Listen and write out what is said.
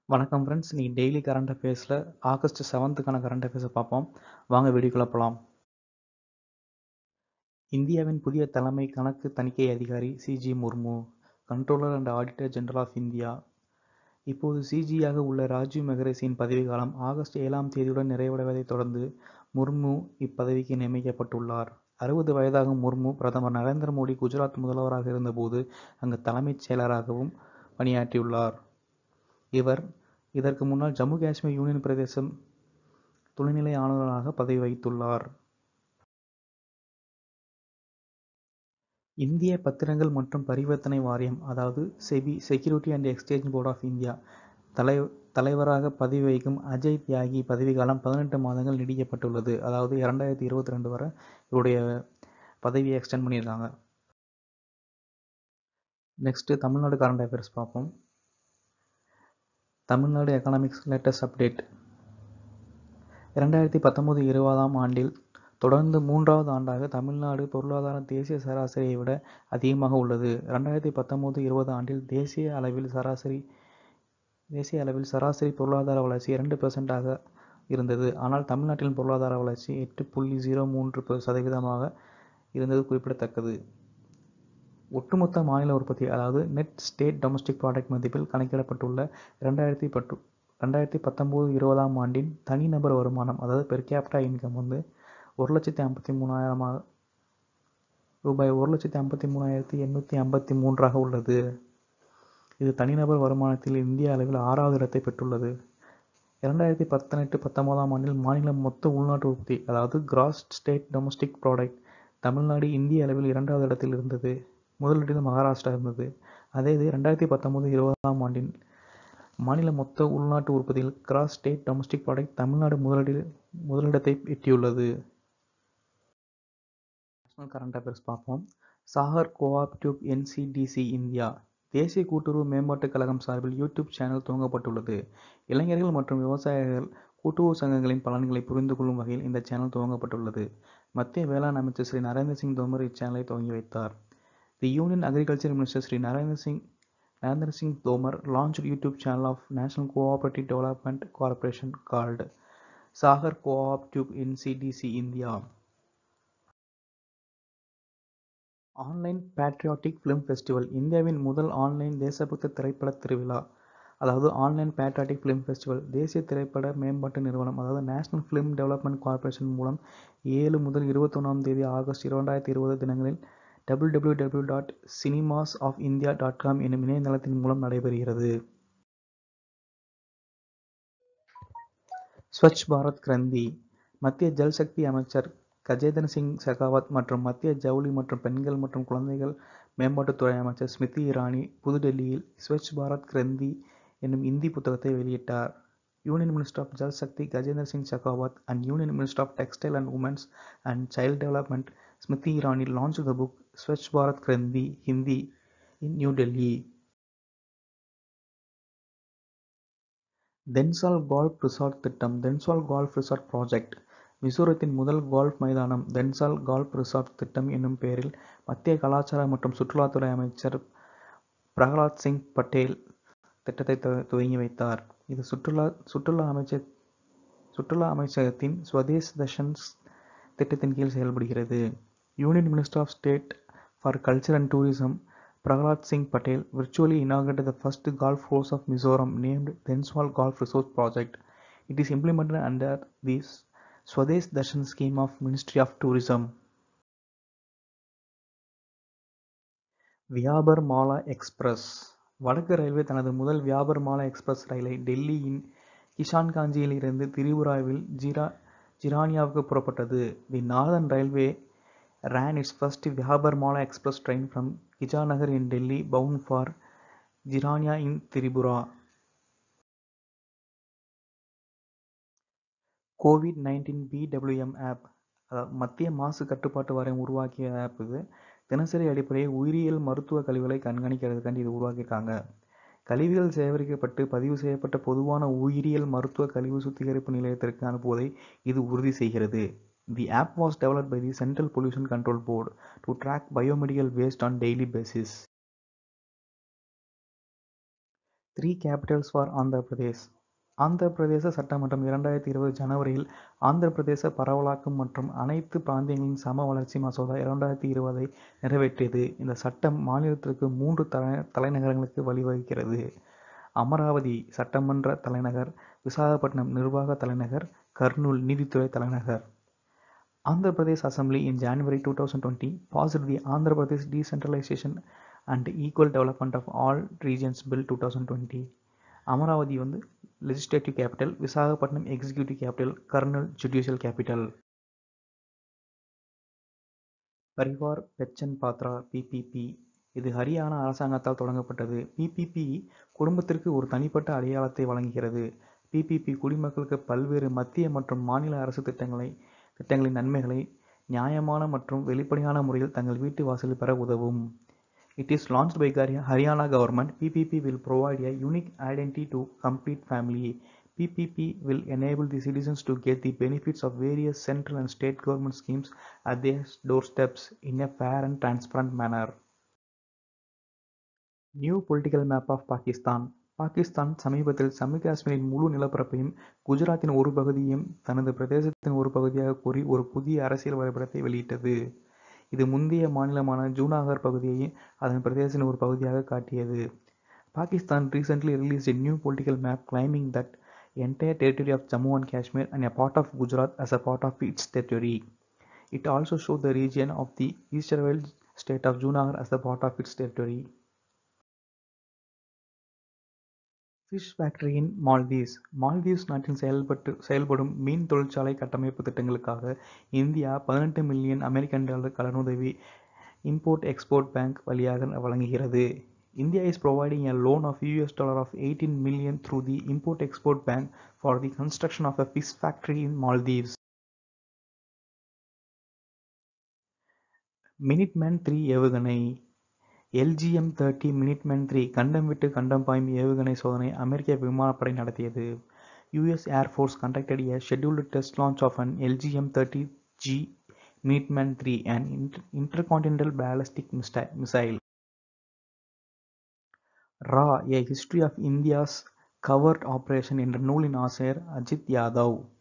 வணக்கம் ஃப்ரெண்ட்ஸ். நீ daily current அஃபேர்ஸில் ஆகஸ்ட் 7க்கான கரண்ட் அஃபேர்ஸை பார்ப்போம். வாங்க வீடியோக்குள்ள போகலாம். இந்தியாவின் புதிய தலைமை கணக்கு தணிக்கை அதிகாரி CG Murmu, controller and auditor general of India. இப்போது சிஜியாக உள்ள ராஜீவ் மெஹ்ரிஷியின் பதவிக்காலம் ஆகஸ்ட் 7ஆம் தேதியுடன் நிறைவடைவதைத் தொடர்ந்து முர்மு இப்பதவிக்கு நியமிக்கப்பட்டுள்ளார். 60 வயதாகும் முர்மு பிரதமர் நரேந்திர மோடி குஜராத் முதல்வராக இருந்தபோது அங்கு தலைமைச் செயலராகவும் பணியாற்றியுள்ளார். இவர் இதற்கு முன்னால் ஜம்மு காஷ்மீர் யூனியன் பிரதேசம் துணைநிலை ஆளுநராக பதவி வகித்துள்ளார். இந்திய பத்திரங்கள் மற்றும் பரிவர்த்தனை வாரியம், அதாவது SEBI, security and exchange board of India தலைவராக பதவி வகிக்கும் அஜய் தியாகி பதவிக்காலம் 18 மாதங்கள் நீடிக்கப்பட்டுள்ளது. அதாவது 2022 வரை இவருடைய பதவியை எக்ஸ்டெண்ட் பண்ணியிருக்காங்க. நெக்ஸ்ட் தமிழ்நாடு கரண்ட் அஃபேர்ஸ் பார்ப்போம். Tamil Nadu economics latest update. 2019-20ஆம் ஆண்டில் தொடர்ந்து 3வது ஆண்டாக தமிழ்நாடு பொருளாதார தேசிய சராசரியை விட அதிகமாக உள்ளது. 2019-20 ஆண்டில் தேசிய அளவில் சராசரி பொருளாதார வளர்ச்சி 2% இருந்தது. ஆனால் தமிழ்நாட்டின் பொருளாதார வளர்ச்சி 8.03% இருந்தது குறிப்பிடத்தக்கது. ஒட்டுமொத்த மாநில உற்பத்தி, அதாவது நெட் ஸ்டேட் டொமஸ்டிக் ப்ராடக்ட் மதிப்பில் கணக்கிடப்பட்டுள்ள 2019-20ஆம் ஆண்டின் தனிநபர் வருமானம், அதாவது பெர் கேபிட்டா இன்கம் 1,53,000 ரூபாய் 1,53,853 உள்ளது. இது தனிநபர் வருமானத்தில் இந்திய அளவில் 6வது இடத்தை பெற்றுள்ளது. 2018-19ஆம் ஆண்டில் மாநில மொத்த உள்நாட்டு உற்பத்தி, அதாவது gross state domestic product, Tamil Nadu இந்திய அளவில் 2வது இடத்தில் இருந்தது. முதலிடத்தில் மகாராஷ்டிரா இருந்தது. அதே இது 2019-20ஆம் ஆண்டின் மாநில மொத்த உள்நாட்டு உற்பத்தியில் gross state domestic product Tamil Nadu முதலிடத்தை எட்டியுள்ளது. நேஷனல் கரண்ட் அஃபேர்ஸ் பார்ப்போம். சாகர் கோஆப்டிவ் என்சிடிசி இந்தியா தேசிய கூட்டுறவு மேம்பாட்டுக் கழகம் சார்பில் யூடியூப் சேனல் துவங்கப்பட்டுள்ளது. இளைஞர்கள் மற்றும் விவசாயிகள் கூட்டுறவு சங்கங்களின் பலன்களை புரிந்து கொள்ளும் வகையில் இந்த சேனல் துவங்கப்பட்டுள்ளது. மத்திய வேளாண் அமைச்சர் ஸ்ரீ நரேந்திர சிங் தோமர் இச்சேனலை துவங்கி வைத்தார். The union agriculture minister Shri Narendra Singh Tomar launched YouTube channel of National Cooperative Development Corporation called Sahakar Cooptube NCDC India. Online patriotic film festival இந்தியாவின் முதல் ஆன்லைன் தேசபக்த திரைப்பட திருவிழா, அதாவது ஆன்லைன் பேட்ரியாட்டிக் ஃபிலிம் ஃபெஸ்டிவல் தேசிய திரைப்பட மேம்பாட்டு நிறுவனம், அதாவது நேஷனல் ஃபிலிம் டெவலப்மெண்ட் கார்ப்பரேஷன் மூலம் 7 முதல் 21ஆம் தேதி ஆகஸ்ட் 2020 தினங்களில் www.cinemasofIndia.com எனும் இணையதளத்தின் மூலம் நடைபெறுகிறது. ஸ்வச் பாரத் கிரந்தி மத்திய ஜல் சக்தி அமைச்சர் கஜேந்திர சிங் ஷெகாவத் மற்றும் மத்திய ஜவுளி மற்றும் பெண்கள் மற்றும் குழந்தைகள் மேம்பாட்டுத்துறை அமைச்சர் ஸ்மிருதி இரானி புதுடெல்லியில் ஸ்வச் பாரத் கிரந்தி என்னும் இந்தி புத்தகத்தை வெளியிட்டார். Union minister of Jal Shakti Gajendra Singh Shekhawat and union minister of textile and women's and child development Smriti Irani launched the book Swachh Bharat Kranti Hindi in New Delhi. Thenzawl golf resort திட்டம். தென்சால் கோல்ஃப் ரிசார்ட் ப்ராஜெக்ட் மிசோரத்தின் முதல் கோல்ஃப் மைதானம் தென்சால் கோல்ஃப் ரிசார்ட் திட்டம் என்னும் பெயரில் மத்திய கலாச்சார மற்றும் சுற்றுலாத்துறை அமைச்சர் பிரகலாத் சிங் பட்டேல் திட்டத்தை துவங்கி வைத்தார். இது சுற்றுலா அமைச்சகத்தின் ஸ்வதேஷ் தர்ஷன்ஸ் திட்டத்தின் கீழ் செயல்படுகிறது. Union minister of state for culture and tourism Prahlad Singh Patel virtually inaugurated the first golf course of Mizoram named Denswal Golf Resort Project. It is implemented under the Swadesh Darshan scheme of Ministry of Tourism. Vyapar Mala express வடக்கு railway தனது முதல் வியாபர் Mala express ரயிலை டெல்லியின் கிஷான்காஞ்சியில் இருந்து திரிபுராவில் ஜிரானியாவுக்கு புறப்பட்டது. The northern railway ran its first Vyapar Mala Express train from Gijanagar in Delhi bound for Jirania in Tripura. COVID-19 BWM app, மத்திய மாசு கட்டுப்பாட்டு வாரியம் உருவாக்கிய ஆப். இது தினசரி அடிப்படையில் உயிரியல் மருத்துவ கழிவுகளை கண்காணிக்கிறதுக்காண்டி இது உருவாக்கியிருக்காங்க. கழிவுகள் சேகரிக்கப்பட்டு பதிவு செய்யப்பட்ட பொதுவான உயிரியல் மருத்துவ கழிவு சுத்திகரிப்பு நிலையத்திற்கு அனுப்புவதை இது உறுதி செய்கிறது. The app was developed by the Central Pollution Control Board to track biomedical waste on daily basis. 3 capitals for Andhra Pradesh. Andhra Pradesh சட்டமன்றம் 2020 ஜனவரியில் ஆந்திர பிரதேச பரவலாக்கம் மற்றும் அனைத்து பிராந்தியங்களின் சம வளர்ச்சி மசோதா 2020 நிறைவேற்றியது. இந்த சட்டம் மாநிலத்திற்கு 3 தலைநகரங்களுக்கு வழிவகுக்கிறது. அமராவதி சட்டமன்ற தலைநகர், விசாகப்பட்டினம் நிர்வாக தலைநகர், கர்னூல் நீதித்துறை தலைநகர். Andhra Pradesh Assembly in January 2020 passed the Andhra Pradesh Decentralization and Equal Development of All Regions Bill 2020. Amaravati legislative capital, Visakhapatnam executive capital, Kurnool judicial capital. Parivar Pehchan Patra PPP இது ஹரியானா அரசாங்கத்தால் தொடங்கப்பட்டது. பிபிபி குடும்பத்திற்கு ஒரு தனிப்பட்ட அடையாளத்தை வழங்குகிறது. பிபிபி குடிமக்களுக்கு பல்வேறு மத்திய மற்றும் மாநில அரசு திட்டங்களின் நன்மைகளை நியாயமான மற்றும் வெளிப்படையான முறையில் தங்கள் வீட்டு வாசலில் பெற உதவும். It is launched by Haryana government. PPP will provide a unique identity to complete family. PPP will enable the citizens to get the benefits of various central and state government schemes at their doorsteps in a fair and transparent manner. New political map of Pakistan. Pakistan சமீபத்தில் ஜம்மு காஷ்மீரின் முழு நிலப்பரப்பையும் குஜராத்தின் ஒரு பகுதியையும் தனது பிரதேசத்தின் ஒரு பகுதியாக கூறி ஒரு புதிய அரசியல் வரைபடத்தை வெளியிட்டது. இது முந்தைய மாநிலமான ஜூனாகர் பகுதியை அதன் பிரதேசத்தின் ஒரு பகுதியாக காட்டியது. Pakistan recently released a new political map claiming that entire territory of Jammu and Kashmir and a part of Gujarat as a part of its territory. It also showed the region of the eastern state of Junagadh as a part of its territory. Fish factory in Maldives. Maldives நாட்டில் செயல்படும் மீன் தொழிற்சாலை கட்டமைப்பு திட்டங்களுக்காக India $18 million கடனுதவி import export bank வழியாக வழங்குகிறது. India is providing a loan of $18 million through the Import Export Bank for the construction of a fish factory in Maldives. Minuteman III ஏவுகணை. LGM-30 Minuteman III கண்டம் விட்டு கண்டம் பாயும் ஏவுகணை சோதனை அமெரிக்க விமானப்படை நடத்தியது. US Air Force conducted a scheduled test launch of an LGM-30G Minuteman III, an intercontinental ballistic missile. Raw, A History of India's Covert Operation என்ற நூலின் ஆசிரியர் அஜித் யாதவ்.